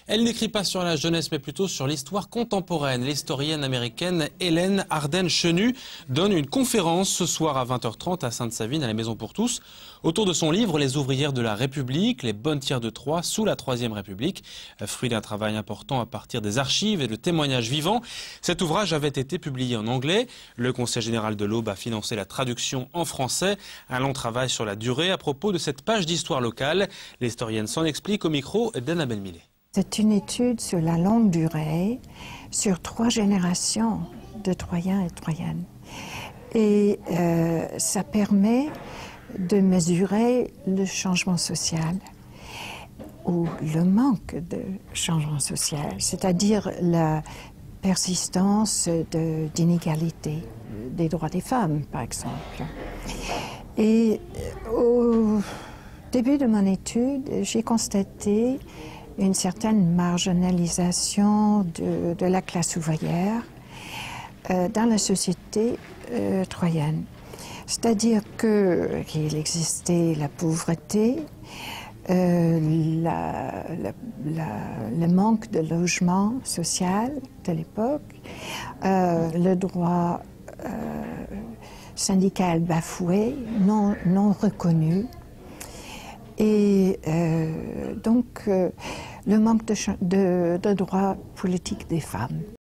Elle n'écrit pas sur la jeunesse, mais plutôt sur l'histoire contemporaine. L'historienne américaine Hélène Arden-Chenu donne une conférence ce soir à 20h30 à Sainte-Savine, à la Maison pour tous, autour de son livre « Les ouvrières de la République, les bonnes tiers de Troyes sous la Troisième République », fruit d'un travail important à partir des archives et de témoignages vivants. Cet ouvrage avait été publié en anglais. Le Conseil général de l'Aube a financé la traduction en français. Un long travail sur la durée à propos de cette page d'histoire locale. L'historienne s'en explique au micro d'Annabelle Millet. C'est une étude sur la longue durée, sur 3 générations de Troyens et Troyennes. Et ça permet de mesurer le changement social ou le manque de changement social, c'est-à-dire la persistance d'inégalités des droits des femmes, par exemple. Et au début de mon étude, j'ai constaté une certaine marginalisation de la classe ouvrière dans la société troyenne. C'est-à-dire qu'il existait la pauvreté, le manque de logement social de l'époque, le droit syndical bafoué, non reconnu. Et donc, le manque de droits politiques des femmes.